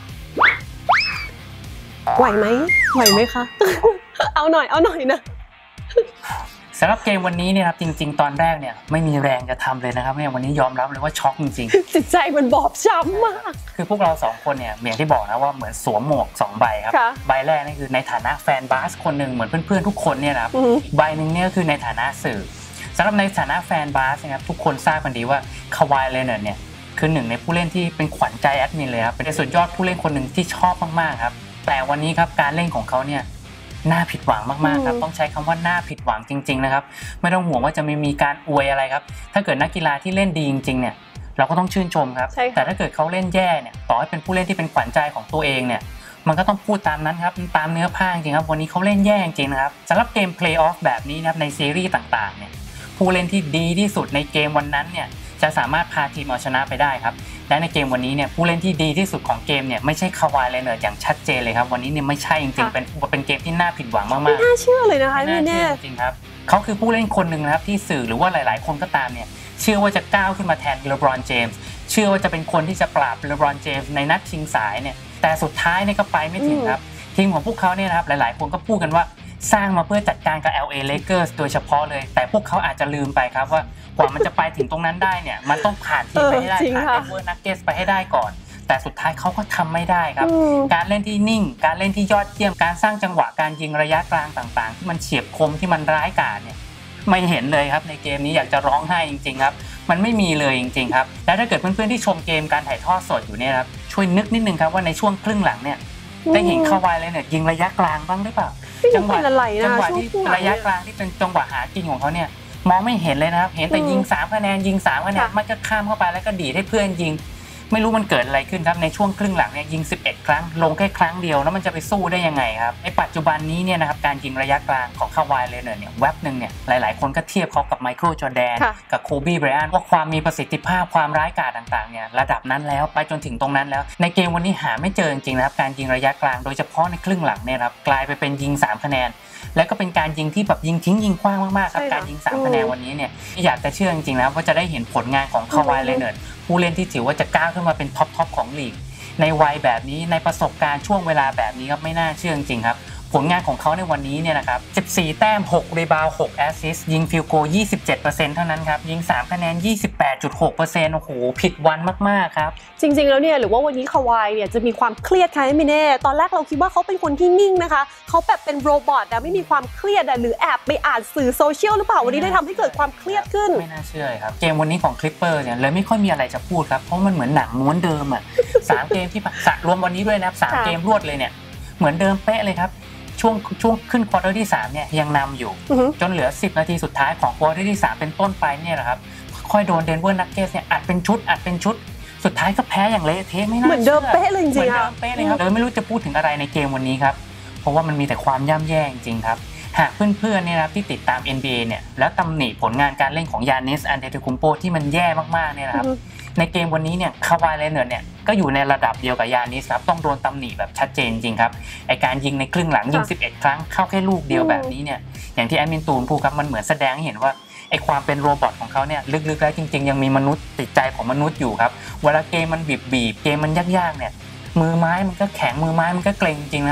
Speaker 1: ไหวไหมคะ เอาหน่อยนะ
Speaker 2: สำหรับเกมวันนี้เนี่ยครับจริงๆตอนแรกเนี่ยไม่มีแรงจะทำเลยนะครับเนี่ยวันนี้ยอมรับเลยว่าช็อกจริง
Speaker 1: ๆจิตใจมันบอบช้ำมาก
Speaker 2: คือพวกเรา2คนเนี่ยอย่างที่บอกนะว่าเหมือนสวมหมวก2ใบครับใบแรกนี่คือในฐานะแฟนบาสคนหนึ่งเหมือนเพื่อนๆทุกคนเนี่ยนะครับใบหนึ่งเนี่ยคือในฐานะสื่อสำหรับในฐานะแฟนบาสนะครับทุกคนทราบกันดีว่าคาวายเลเนอร์เนี่ยคือหนึ่งในผู้เล่นที่เป็นขวัญใจแอดมินเลยครับเป็นสุดยอดผู้เล่นคนหนึ่งที่ชอบมากๆครับแต่วันนี้ครับการเล่นของเขาเนี่ยน่าผิดหวังมากๆครับต้องใช้คำว่าน่าผิดหวังจริงๆนะครับไม่ต้องห่วงว่าจะไม่มีการอวยอะไรครับถ้าเกิดนักกีฬาที่เล่นดีจริงๆเนี่ยเราก็ต้องชื่นชมครับแต่ถ้าเกิดเขาเล่นแย่เนี่ยต่อให้เป็นผู้เล่นที่เป็นขวัญใจของตัวเองเนี่ยมันก็ต้องพูดตามนั้นครับตามเนื้อผ้าจริงๆครับวันนี้เขาเล่นแย่จริงๆนะครับสำหรับเกมเพลย์ออฟแบบนี้นะครับในซีรีส์ต่างๆเนี่ยผู้เล่นที่ดีที่สุดในเกมวันนั้นเนี่ยจะสามารถพาทีมเอาชนะไปได้ครับและในเกมวันนี้เนี่ยผู้เล่นที่ดีที่สุดของเกมเนี่ยไม่ใช่คาวายเลเนอร์อย่างชัดเจนเลยครับวันนี้เนี่ยไม่ใช่จริงๆเป็นเกมที่น่าผิดหวังมากๆไม่
Speaker 1: น่าเชื่อเลยนะคะ
Speaker 2: ไม่แน่จริงครับเขาคือผู้เล่นคนหนึ่งนะครับที่สื่อหรือว่าหลายๆคนก็ตามเนี่ยเชื่อว่าจะก้าวขึ้นมาแทนเลบรอนเจมส์เชื่อว่าจะเป็นคนที่จะปราบเลบรอนเจมส์ในนัดชิงสายเนี่ยแต่สุดท้ายเนี่ยก็ไปไม่ถึงครับทีมของพวกเขาเนี่ยนะครับหลายๆคนก็พูดกันว่าสร้างมาเพื่อจัดการกับ LA Lakers โดยเฉพาะเลยแต่พวกเขาอาจจะลืมไปครับว่ากว่ามันจะไปถึงตรงนั้นได้เนี่ยมันต้องผ่านทีมไปให้ได้ผ่านDenver Nuggetsไปให้ได้ก่อนแต่สุดท้ายเขาก็ทำไม่ได้ครับการเล่นที่นิ่งการเล่นที่ยอดเยี่ยมการสร้างจังหวะการยิงระยะกลางต่างๆที่มันเฉียบคมที่มันร้ายกาจเนี่ยไม่เห็นเลยครับในเกมนี้อยากจะร้องไห้จริงๆครับมันไม่มีเลยจริงๆครับและถ้าเกิดเพื่อนๆที่ชมเกมการถ่ายทอดสดอยู่เนี่ยครับช่วยนึกนิดนึงครับว่าในช่วงครึ่งหลังเนี่ยได้เห็นคาวายเลยเนี่ยยิงระยะกลางบ้างหรือเปล่าจังหวะที่ระยะกลางที่เป็นจังหวะหากินของเขาเนี่ยมองไม่เห็นเลยนะครับเห็นแต่ยิง3คะแนนยิง3คะแนนมันก็ข้ามเข้าไปแล้วก็ดีดให้เพื่อนยิงไม่รู้มันเกิดอะไรขึ้นครับในช่วงครึ่งหลังเนี่ยยิง11ครั้งลงแค่ครั้งเดียวแล้วมันจะไปสู้ได้ยังไงครับในปัจจุบันนี้เนี่ยนะครับการยิงระยะกลางของคาวายเลเนอร์เนี่ยแวบนึงเนี่ยหลายๆคนก็เทียบเขากับไมเคิลจอร์แดนกับโคบีไบรอันว่าความมีประสิทธิภาพความร้ายกาจต่างๆเนี่ยระดับนั้นแล้วไปจนถึงตรงนั้นแล้วในเกมวันนี้หาไม่เจอจริงๆนะครับการยิงระยะกลางโดยเฉพาะในครึ่งหลังเนี่ยครับกลายไปเป็นยิง3คะแนนและก็เป็นการยิงที่แบบยิงทิ้งยิงขว้างมากๆครับการยิง3คะแนนวันนี้เนี่ยอยากจะเชื่อจริงๆนะว่าจะได้เห็นผลงานของคาวายเลเนอร์ผู้เล่นที่ถือว่าจะก้าวขึ้นมาเป็นท็อปของลีกในวัยแบบนี้ในประสบการณ์ช่วงเวลาแบบนี้ครับไม่น่าเชื่อจริงๆครับผลงานของเขาในวันนี้เนี่ยนะครับ14แต้ม6รีบาวด์6แอสซิสต์ยิงฟิลโก 27% เท่านั้นครับยิง3คะแนน 28.6% โอ้โหผิดวันมากๆครับ
Speaker 1: จริงๆแล้วเนี่ยหรือว่าวันนี้คาวายเนี่ยจะมีความเครียดค่ะไม่แน่ตอนแรกเราคิดว่าเขาเป็นคนที่นิ่งนะคะเขาแบบเป็นโรบอทไม่มีความเครียดหรือแอบไปอ่านสื่อโซเชียลหรือเปล่าวันนี้ได้ทำให้เกิดความเครียดขึ้น
Speaker 2: ไม่น่าเชื่อครับเกมวันนี้ของคลิปเปอร์เนี่ยเลยไม่ค่อยมีอะไรจะพูดครับเพราะมันเหมือนหนังม้วนเดิมอ่ะ3เกมที่รวมวันนี้ด้วยนะ3เกมรวดเลยเนี่ยเหมือนเดิมเป๊ะเลยครับช่วงขึ้นควอเตอร์ที่3เนี่ยยังนำอยู่จนเหลือ10นาทีสุดท้ายของควอเตอร์ที่3เป็นต้นไปเนี่ยแหละครับค่อยโดนเดนเวอร์นักเก็ตเนี่ยอัดเป็นชุดสุดท้ายก็แพ้อย่างเละเทะไม่น่าเชื่อ
Speaker 1: เหมือนเดิมเป๊ะเลยจริงๆ
Speaker 2: เหมือนเดิมเป๊ะเลยครับเลยไม่รู้จะพูดถึงอะไรในเกมวันนี้ครับเพราะว่ามันมีแต่ความย่ำแย่จริงๆครับหากเพื่อนๆเนี่ยครับที่ติดตาม NBA เนี่ยแล้วตำหนิผลงานการเล่นของยานิสอันเดโตคุมโปที่มันแย่มากๆเนี่ยนะครับในเกมวันนี้เนี่ยคาวายเลเนอร์เนี่ยก็อยู่ในระดับเดียวกับยานิสครับต้องโดนตำหนิแบบชัดเจนจริงครับไอการยิงในครึ่งหลังยิง11ครั้งเข้าแค่ลูกเดียวแบบนี้เนี่ยอย่างที่แอดมินตูนพูดครับมันเหมือนแสดงให้เห็นว่าไอความเป็นโรบอทของเขาเนี่ยลึกๆแล้วจริงๆยังมีมนุษย์ติดใจของมนุษย์อยู่ครับเวลาเกมมันบีบเกมมันยากๆเนี่ยมือไม้มันก็แข็งมือไม้มันก็เกร็งจริงๆครับ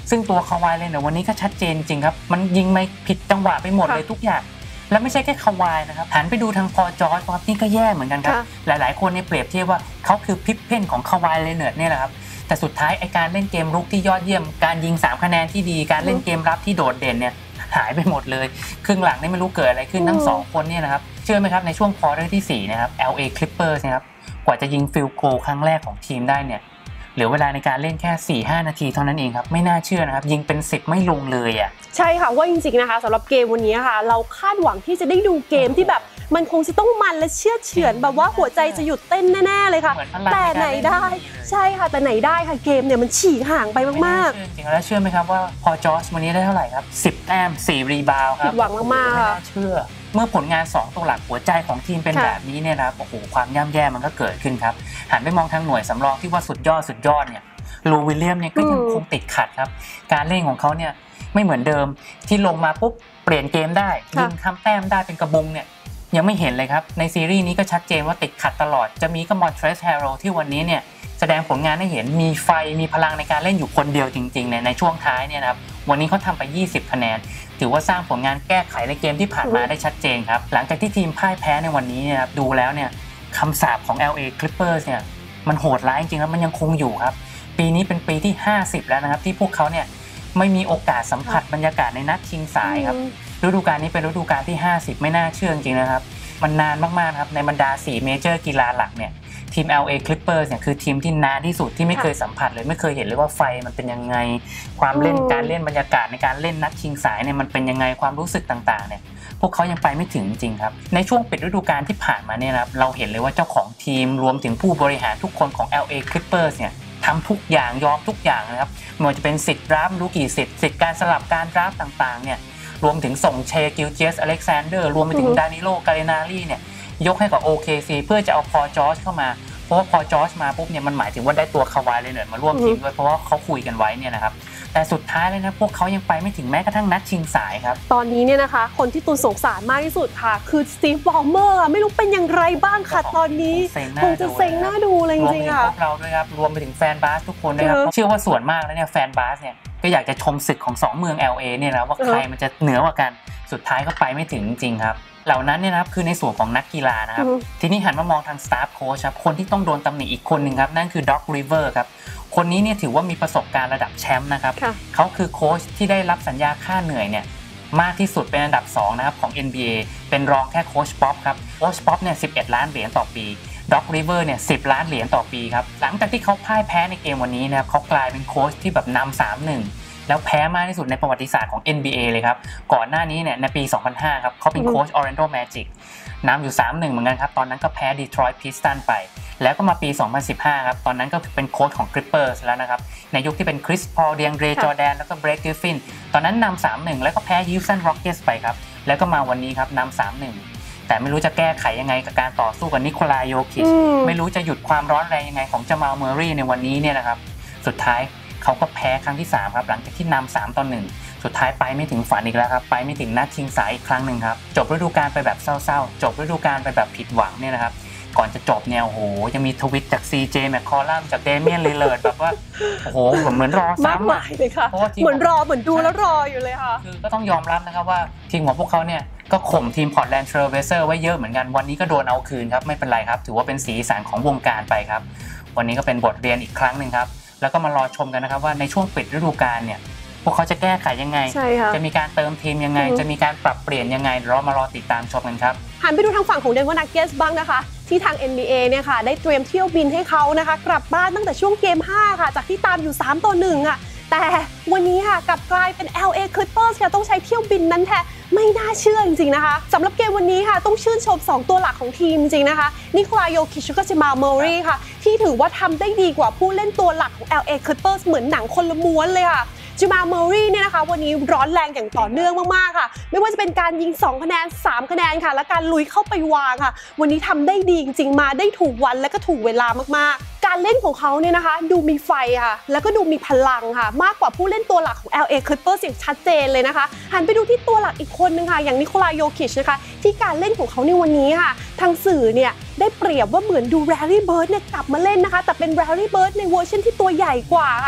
Speaker 2: ซึ่งตัวคาวายเลยเนี่ยวันนี้ก็ชัดเจนจริงครับมันยิงไม่ผิดจังหวะไปหมดเลยทุกอย่างและไม่ใช่แค่คาวายนะครับหันไปดูทางพอจอร์จครับนี่ก็แย่เหมือนกันครับหลายๆคนเนี่ยเปรียบเทียบว่าเขาคือพิปเพนของคาวายเลเนิร์ดเนี่ยแหละครับแต่สุดท้ายไอการเล่นเกมรุกที่ยอดเยี่ยมการยิง3คะแนนที่ดีการเล่นเกมรับที่โดดเด่นเนี่ยหายไปหมดเลยครึ่งหลังนี่ไม่รู้เกิดอะไรขึ้นทั้ง2คนเนี่ยนะครับเชื่อไหมครับในช่วงควอเตอร์ที่4นะครับ LA Clippers นะครับกว่าจะยิงฟิลด์โกลครั้งแรกของทีมได้เนี่ยเหลือเวลาในการเล่นแค่ 4-5 นาทีเท่านั้นเองครับไม่น่าเชื่อนะครับยิงเป็น10ไม่ลงเลยอ่ะ
Speaker 1: ใช่ค่ะว่าจริงๆนะคะสำหรับเกมวันนี้ค่ะเราคาดหวังที่จะได้ดูเกมที่แบบมันคงจะต้องมันและเชื่อเฉือนแบบว่าหัวใจจะหยุดเต้นแน่ๆเลยค่ะแต่ไหนได้ใช่ค่ะแต่ไหนได้ค่ะเกมเนี่ยมันฉีกห่างไปมาก
Speaker 2: ๆจริงๆแล้วเชื่อไหมครับว่าพอจอร์จวันนี้ได้เท่าไหร่ครับ10แต้ม4รีบาวครับ
Speaker 1: ผิดหวังมากๆค่ะ
Speaker 2: เชื่อเมื่อผลงาน2ตัวหลักหัวใจของทีมเป็นแบบนี้เนี่ยนะโอ้โหความย่ำแย่มันก็เกิดขึ้นครับหันไปมองทางหน่วยสำรองที่ว่าสุดยอดเนี่ยลูวิลเลียมเนี่ยก็ยังคงติดขัดครับการเล่นของเขาเนี่ยไม่เหมือนเดิมที่ลงมาปุ๊บเปลี่ยนเกมได้ยิงทำแต้มได้เป็นกระบุงเนี่ยยังไม่เห็นเลยครับในซีรีส์นี้ก็ชัดเจนว่าติดขัดตลอดจะมีก็มอนเทรสแฮร์โรที่วันนี้เนี่ยแสดงผลงานให้เห็นมีไฟมีพลังในการเล่นอยู่คนเดียวจริงๆในช่วงท้ายเนี่ยนะครับวันนี้เขาทำไป20คะแนนถือว่าสร้างผลงานแก้ไขในเกมที่ผ่านมาได้ชัดเจนครับหลังจากที่ทีมพ่ายแพ้ในวันนี้นะครับดูแล้วเนี่ยคำสาปของ LA Clippers เนี่ยมันโหดร้ายจริงๆแล้วมันยังคงอยู่ครับปีนี้เป็นปีที่50แล้วนะครับที่พวกเขาเนี่ยไม่มีโอกาสสัมผัสบรรยากาศในนัดชิงสายครับฤดูกาลนี้เป็นฤดูกาลที่50ไม่น่าเชื่อจริงๆนะครับมันนานมากๆครับในบรรดา4เมเจอร์กีฬาหลักเนี่ยทีม LA Clippers เนี่ยคือทีมที่นานที่สุดที่ไม่เคยสัมผัสเลยไม่เคยเห็นเลยว่าไฟมันเป็นยังไงความเล่นการเล่นบรรยากาศในการเล่นนัดชิงสายเนี่ยมันเป็นยังไงความรู้สึกต่างๆเนี่ยพวกเขายังไปไม่ถึงจริงครับในช่วงปิดฤดูกาลที่ผ่านมาเนี่ยครับเราเห็นเลยว่าเจ้าของทีมรวมถึงผู้บริหารทุกคนของ LA Clippers เนี่ยทำทุกอย่างยอมทุกอย่างนะครับไม่ว่าจะเป็นสิทธิ์ดราฟต์ลูกี้สิทธิ์การสลับการดราฟต์ต่างๆเนี่ยรวมถึงส่งเชกิลเจสอเล็กซานเดอร์รวมไปถึงดานิโลกาเรนารีเนี่ยยกให้กับ OKC เพื่อจะเอาพอจอร์จเข้ามาเพราะว่าพอจอร์จมาปุ๊บเนี่ยมันหมายถึงว่าได้ตัวคาวายเลเนิร์ดมาร่วมทีมด้วยเพราะว่าเขาคุยกันไว้เนี่ยนะครับแต่สุดท้ายเลยนะพวกเขายังไปไม่ถึงแม้กระทั่งนัดชิงสายครับ
Speaker 1: ตอนนี้เนี่ยนะคะคนที่ตูนสงสารมากที่สุดค่ะคือสตีฟบอลเมอร์ไม่รู้เป็นอย่างไรบ้างค่ะตอนนี้คงจะเซ็งหน้าดูเลยจริงๆค่ะ
Speaker 2: รวมไปถึงพวกเราด้วยครับรวมไปถึงแฟนบาสทุกคนด้วยครับเชื่อว่าส่วนมากแล้วเนี่ยแฟนบาสเนี่ยก็อยากจะชมศึกของ2เมือง LA เนี่ยนะว่าใครมันจะเหนือกว่ากันสุดท้ายก็ไปไม่ถึงจริงครับเหล่านั้นเนี่ยนะครับคือในส่วนของนักกีฬานะครับทีนี้หันมามองทางสตาฟโค้ชครับคนที่ต้องโดนตำหนิอีกคนหนึ่งครับนั่นคือด็อกริเวอร์ครับคนนี้เนี่ยถือว่ามีประสบการณ์ระดับแชมป์นะครับเขาคือโค้ชที่ได้รับสัญญาค่าเหนื่อยเนี่ยมากที่สุดเป็นอันดับ2นะครับของ NBA เป็นรองแค่โค้ชป๊อปครับโค้ชป๊อปเนี่ย11ล้านเหรียญต่อปีด็อกริเวอร์เนี่ย10ล้านเหรียญต่อปีครับหลังจากที่เขาพ่ายแพ้ในเกมวันนี้นะครับเขากลายเป็นโค้ชที่แบบนำ 3-1แล้วแพ้มากที่สุดในประวัติศาสตร์ของ NBA เลยครับก่อนหน้านี้เนี่ยในปี 2005 ครับเขาเป็นโค้ช Orlando Magic นำอยู่ 3-1 เหมือนกันครับตอนนั้นก็แพ้ Detroit Pistons ไปแล้วก็มาปี 2015 ครับตอนนั้นก็เป็นโค้ชของ Clippers แล้วนะครับในยุคที่เป็น Chris Paul DeAndre Jordan แล้วก็ Blake Griffin ตอนนั้นนำ 3-1 แล้วก็แพ้ Houston Rockets ไปครับแล้วก็มาวันนี้ครับนำ 3-1 แต่ไม่รู้จะแก้ไขยังไงกับการต่อสู้กับนิโคลาโยคิชไม่รู้จะหยุดความร้อนแรงยังไงของจามาล เมอร์รีในวันนี้เนี่ยนะครับสุดท้ายเขาก็แพ้ครั้งที่3ครับหลังจากที่นำ3-1สุดท้ายไปไม่ถึงฝันอีกแล้วครับไปไม่ถึงนัดชิงสายอีกครั้งหนึ่งครับจบฤดูกาลไปแบบเศร้าๆจบฤดูกาลไปแบบผิดหวังเนี่ยนะครับก่อนจะจบเนี่ยโอ้โหยังมีทวิตจาก CJ แมคคอลัมจากเดเมียนลิลเลอร์ดแบบว่าโอ้โหเหมือนรอซ้ำ
Speaker 1: มากมายเลยค่ะเหมือนรอเหมือนดูแล้วรออยู่เลยค่ะ
Speaker 2: คือก็ต้องยอมรับนะครับว่าทีมของพวกเขาเนี่ยก็ข่มทีมพอร์ตแลนด์เทรลเบเซอร์ไว้เยอะเหมือนกันวันนี้ก็โดนเอาคืนครับไม่เป็นไรครับถือว่าเป็นสีสันของวงการไปครับวันนี้ก็เป็นบทเรียนอีกครั้งนึงครับแล้วก็มารอชมกันนะครับว่าในช่วงปิดฤดูกาลเนี่ยพวกเขาจะแก้ไขยังไงจะมีการเติมทีมยังไงจะมีการปรับเปลี่ยนยังไงเรามารอติดตามชมกันครับ
Speaker 1: หันไปดูทางฝั่งของ Denver Nuggets บ้างนะคะที่ทาง NBA เนี่ยค่ะได้เตรียมเที่ยวบินให้เขานะคะกลับบ้านตั้งแต่ช่วงเกม5ค่ะจากที่ตามอยู่3-1ค่ะแต่วันนี้ค่ะกลับกลายเป็น LA Clippers ค่ะต้องใช้เที่ยวบินนั้นแทนไม่น่าเชื่อจริงๆนะคะสำหรับเกมวันนี้ค่ะต้องชื่นชม2ตัวหลักของทีมจริงๆนะคะนิโคลาโยคิชและจามาล เมอร์รีค่ะที่ถือว่าทำได้ดีกว่าผู้เล่นตัวหลักของ LA Clippers เหมือนหนังคนละม้วนเลยค่ะจามาล เมอร์รีเนี่ยนะคะวันนี้ร้อนแรงอย่างต่อเนื่องมากๆค่ะไม่ว่าจะเป็นการยิง2คะแนน3คะแนนค่ะและการลุยเข้าไปวางค่ะวันนี้ทำได้ดีจริงๆมาได้ถูกวันและก็ถูกเวลามากๆการเล่นของเขาเนี่ยนะคะดูมีไฟค่ะแล้วก็ดูมีพลังค่ะมากกว่าผู้เล่นตัวหลักของ LA Clippers อย่างชัดเจนเลยนะคะหันไปดูที่ตัวหลักอีกคนนึงค่ะอย่างนิโคลาโยคิชนะคะที่การเล่นของเขาในวันนี้ค่ะทางสื่อเนี่ยได้เปรียบว่าเหมือนดูแรลลี่เบิร์ดเนี่ยกลับมาเล่นนะคะแต่เป็นแรลลี่เบิร์ดในเวอร์ชันที่ตัวใหญ่กว่าค่ะ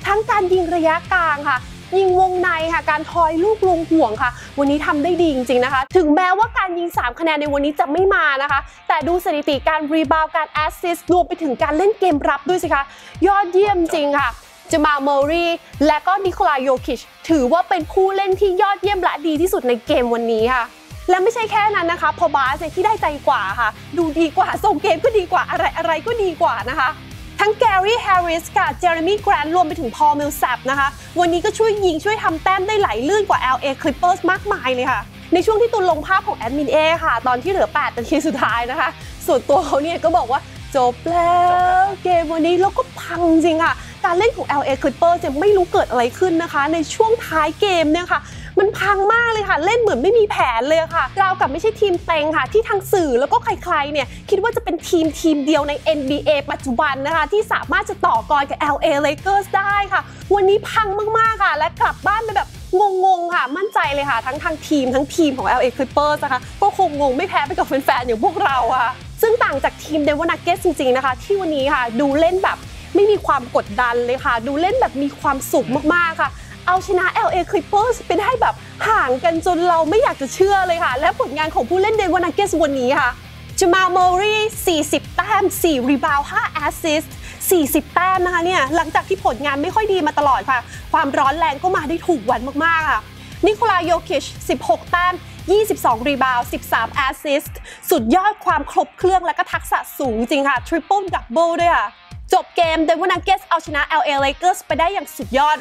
Speaker 1: ทั้งการยิงระยะกลางค่ะยิงวงในค่ะการทอยลูกลงห่วงค่ะวันนี้ทำได้ดีจริงๆนะคะถึงแม้ว่าการยิง3คะแนนในวันนี้จะไม่มานะคะแต่ดูสถิติการรีบาวด์การแอสซิสต์รวมไปถึงการเล่นเกมรับด้วยสิคะยอดเยี่ยมจริงค่ะจามาล เมอร์รีและก็นิโคลา โยคิชถือว่าเป็นผู้เล่นที่ยอดเยี่ยมและดีที่สุดในเกมวันนี้ค่ะและไม่ใช่แค่นั้นนะคะพอบาสที่ได้ใจกว่าค่ะดูดีกว่าส่งเกมก็ดีกว่าอะไรก็ดีกว่านะคะทั้งแกรี่แฮร์ริสกับเจอร์มี่แกรนท์รวมไปถึงพอล มิลแซปนะคะวันนี้ก็ช่วยยิงช่วยทำแต้มได้ไหลลื่นกว่า LA Clippers มากมายเลยค่ะในช่วงที่ตุนลงภาพของแอดมินเอค่ะตอนที่เหลือ8 นาทีสุดท้ายนะคะส่วนตัวเขาเนี่ยก็บอกว่าจบแล้วเกมวันนี้แล้วก็พังจริงค่ะการเล่นของ LA Clippers จะไม่รู้เกิดอะไรขึ้นนะคะในช่วงท้ายเกมเนี่ยค่ะมันพังมากเลยค่ะเล่นเหมือนไม่มีแผนเลยค่ะราวกับไม่ใช่ทีมเต็งค่ะที่ทางสื่อแล้วก็ใครๆเนี่ยคิดว่าจะเป็นทีมเดียวใน NBA ปัจจุบันนะคะที่สามารถจะต่อกรกับ LA Lakers ได้ค่ะวันนี้พังมากๆค่ะและกลับบ้านไปแบบงงๆค่ะมั่นใจเลยค่ะทั้งทีมของ LA Clippers นะคะก็คงงงไม่แพ้ไปกับแฟนๆอย่างพวกเราค่ะซึ่งต่างจากทีม Denver Nuggets จริงๆนะคะที่วันนี้ค่ะดูเล่นแบบไม่มีความกดดันเลยค่ะดูเล่นแบบมีความสุขมากๆค่ะเอาชนะ LA Clippers ไปได้แบบห่างกันจนเราไม่อยากจะเชื่อเลยค่ะและผลงานของผู้เล่น Denver Nuggets วันนี้ค่ะจามาล เมอร์รี40แต้ม4รีบาวด์5แอสซิสต์40แต้มนะคะเนี่ยหลังจากที่ผลงานไม่ค่อยดีมาตลอดค่ะความร้อนแรงก็มาได้ถูกวันมากๆค่ะนิโคลา โยคิช16แต้ม22รีบาวด์13แอสซิสต์สุดยอดความครบเครื่องและก็ทักษะสูงจริงค่ะทริปเปิลดับเบิลด้วยค่ะจบเกม Denver Nuggets เอาชนะ LA Lakers ไปได้อย่างสุดยอด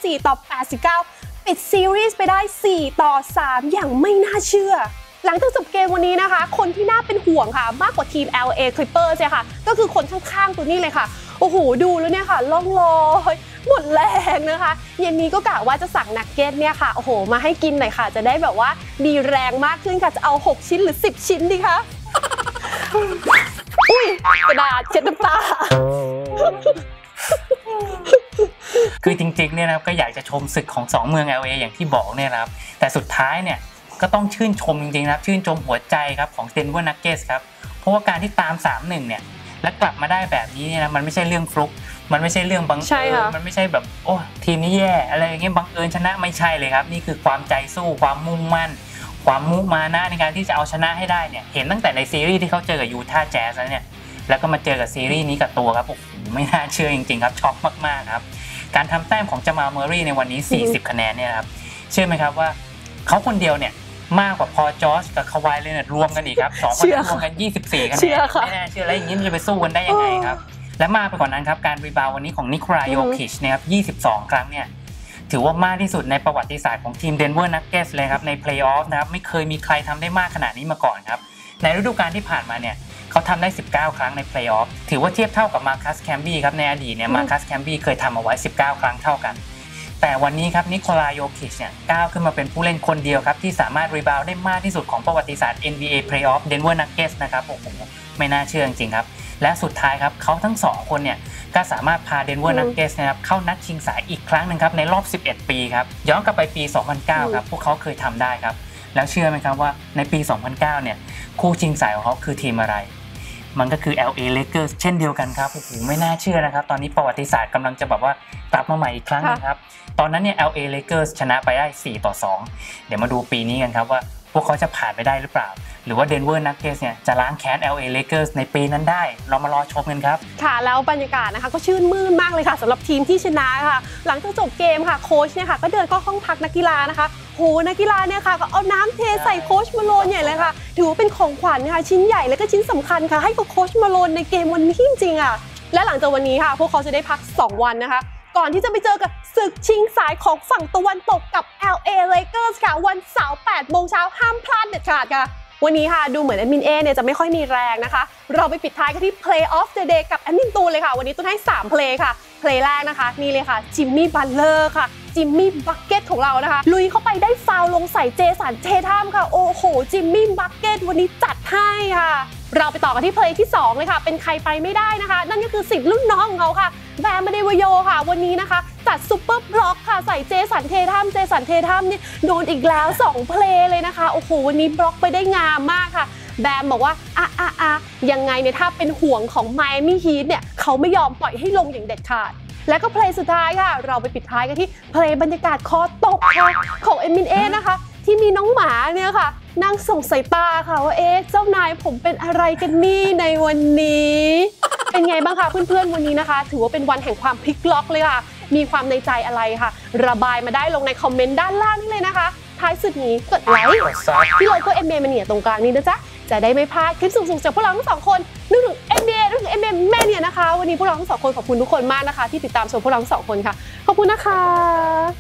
Speaker 1: 104-89ปิดซีรีส์ไปได้4-3อย่างไม่น่าเชื่อหลังจากจบเกมวันนี้นะคะคนที่น่าเป็นห่วงค่ะมากกว่าทีม LA Clippers เนี่ยค่ะก็คือคนข้างๆตัวนี้เลยค่ะโอ้โหดูแล้วเนี่ยค่ะล่องลอยหมดแรงนะคะเย็นนี้ก็กะว่าจะสั่งนักเก็ตเนี่ยค่ะโอ้โหมาให้กินหน่อยค่ะจะได้แบบว่ามีแรงมากขึ้นค่ะจะเอา6ชิ้นหรือ10ชิ้นดีคะอุ้ยกระดาษเช็ดน้ำตา
Speaker 2: คือจริงๆเนี่ยนะครับก็อยากจะชมศึกของ2เมือง LA อย่างที่บอกเนี่ยนะครับแต่สุดท้ายเนี่ยก็ต้องชื่นชมจริงๆนะครับชื่นชมหัวใจครับของ Denver Nuggets ครับเพราะว่าการที่ตาม 3-1 เนี่ยและกลับมาได้แบบนี้เนี่ยนะมันไม่ใช่เรื่องฟลุกมันไม่ใช่เรื่องบังเอิญมันไม่ใช่แบบโอ้ทีมนี้แย่อะไรอย่างเงี้ยบังเอิญชนะไม่ใช่เลยครับนี่คือความใจสู้ความมุ่งมั่นความมุมานะในการที่จะเอาชนะให้ได้เนี่ยเห็นตั้งแต่ในซีรีส์ที่เขาเจอกับยูทาห์แจ๊สแล้วเนี่ยแล้วก็มาเจอกับซีรีส์นี้กับตัวครับโอ้โหไม่น่าเชื่อจริงๆครับช็อกมากๆครับการทำแต้มของจามาล เมอร์รีในวันนี้40คะแนนเนี่ยครับเชื่อไหมครับว่าเขาคนเดียวเนี่ยมากกว่าพอจอร์จกับคาวายเลยเนี่ยรวมกันอีกครับ2คนรวมกัน24คะแนนไม่น่าเชื่อแล้วอย่างนี้จะไปสู้กันได้ยังไงครับและมากไปกว่านั้นครับการรีบาวด์วันนี้ของนิโคลา โยคิชนะครับ22ครั้งเนี่ยถือว่ามากที่สุดในประวัติศาสตร์ของทีม Denver Nuggets เลยครับในเพลย์ออฟนะครับไม่เคยมีใครทำได้มากขนาดนี้มาก่อนครับในฤดูกาลที่ผ่านมาเนี่ยเขาทำได้19ครั้งในเพลย์ออฟถือว่าเทียบเท่ากับมาคัสแคมบี้ครับในอดีตเนี่ยมาคัสแคมบี้เคยทำเอาไว้19ครั้งเท่ากันแต่วันนี้ครับนิโคลา โยคิชเนี่ยก้าวขึ้นมาเป็นผู้เล่นคนเดียวครับที่สามารถรีบาวด์ได้มากที่สุดของประวัติศาสตร์ NBA Playoff Denver Nuggets นะครับโอ้โหไม่น่าเชื่อจริงๆครับและสุดท้ายครับเขาทั้ง2คนเนี่ยก็สามารถพา Denver Nuggets นะครับเข้านัดชิงสายอีกครั้งนึงครับในรอบ11ปีครับย้อนกลับไปปี 2009 ครับพวกเขาเคยทำได้ครับแล้วเชื่อไหมครับว่าในปี 2009 เนี่ยคู่ชิงสายของเขาคือทีมอะไรมันก็คือ LA Lakers เช่นเดียวกันครับโอ้โหไม่น่าเชื่อนะครับตอนนี้ประวัติศาสตร์กำลังจะแบบว่ากลับมาใหม่อีกครั้งนึงครับตอนนั้นเนี่ย LA Lakers ชนะไปได้4-2เดี๋ยวมาดูปีนี้กันครับว่าพวกเขาจะผ่านไปได้หรือเปล่าหรือว่า Denver Nuggets เนี่ยจะล้างแค้น LA Lakers ในปีนั้นได้เรามารอชมกันครับ
Speaker 1: ค่ะแล้วบรรยากาศนะคะก็ชื่นมื่นมากเลยค่ะสำหรับทีมที่ชนะค่ะหลังจากจบเกมค่ะโค้ชเนี่ยค่ะก็เดินเข้าห้องพักนักกีฬานะคะโหนักกีฬาเนี่ยค่ะก็เอาน้ำเทใส่โค้ชมาโลนใหญ่เลยค่ะถือว่าเป็นของขวัญค่ะชิ้นใหญ่และก็ชิ้นสำคัญค่ะให้กับโค้ชมาโลนในเกมวันนี้จริงๆอ่ะและหลังจากวันนี้ค่ะพวกเขาจะได้พัก2วันนะคะก่อนที่จะไปเจอกับศึกชิงสายของฝั่งตะวันตกกับ LA Lakers ค่ะวันเสาร์ 8 โมงเช้าห้ามพลาดเด็ดขาดค่ะวันนี้ค่ะดูเหมือนแอดมินเอเนี่ยจะไม่ค่อยมีแรงนะคะเราไปปิดท้ายกันที่ Play of the Day กับแอดมินตูนเลยค่ะวันนี้ตูนให้3เพลย์ค่ะเพลย์แรกนะคะนี่เลยค่ะจิมมี่บัตเลอร์ค่ะจิมมี่บักเก็ตของเรานะคะลุยเข้าไปได้ฟาวลงใส่เจสันเททัมค่ะโอ้โหจิมมี่บักเก็ตวันนี้จัดให้ค่ะเราไปต่อกันที่เพลย์ที่2เลยค่ะเป็นใครไปไม่ได้นะคะนั่นก็คือสิทธิ์รุ่นน้องของเขาค่ะแบมเดวโยค่ะวันนี้นะคะจัดซุปเปอร์บล็อกค่ะใส่เจสันเททัมนี่โดนอีกแล้ว2เพลย์เลยนะคะโอ้โหวันนี้บล็อกไปได้งามมากค่ะแบมบอกว่ายังไงเนี่ยถ้าเป็นห่วงของไมอามี่ฮีทเนี่ยเขาไม่ยอมปล่อยให้ลงอย่างเด็ดขาดและก็เพลงสุดท้ายค่ะเราไปปิดท้ายกันที่เพลงบรรยากาศคอตกค่ะของเอมินเอนะคะที่มีน้องหมาเนี่ยค่ะนั่งส่งสายตาค่ะว่าเจ้านายผมเป็นอะไรกันนี่ในวันนี้เป็นไงบ้างคะเพื่อนๆวันนี้นะคะถือว่าเป็นวันแห่งความพลิกล็อกเลยค่ะมีความในใจอะไรค่ะระบายมาได้ลงในคอมเมนต์ด้านล่างนี่เลยนะคะท้ายสุดนี้กดไลค์ที่โลโก้ NBA Mania ตรงกลางนี้นะจ๊ะจะได้ไม่พลาดคลิปสูงๆจากพวกเราทั้งสองคนนึกถึง NBA นึกถึง NBA Mania นะคะวันนี้พวกเราทั้งสองคนขอบคุณทุกคนมากนะคะที่ติดตามชมพวกเราทั้งสองคนค่ะขอบคุณนะคะ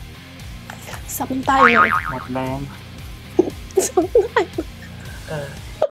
Speaker 1: ซับน้ำตาเลย
Speaker 2: หมดแรง
Speaker 1: ซับน้ำตา